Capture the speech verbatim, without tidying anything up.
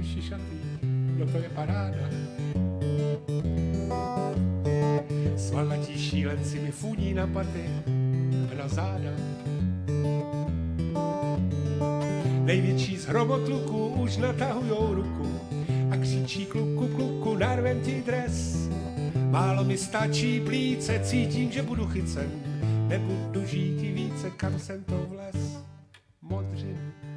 jsou šišatý, no to je paráda. Svalnatí šílenci mi funí na paty a na záda. Největší z hromotluků už natahujou ruku a křičí kluku, kluku, narvem ti dres. Málo mi stačí plíce, cítím, že budu chycen, nebudu žít i více, kam jsem to vles. Modřiny.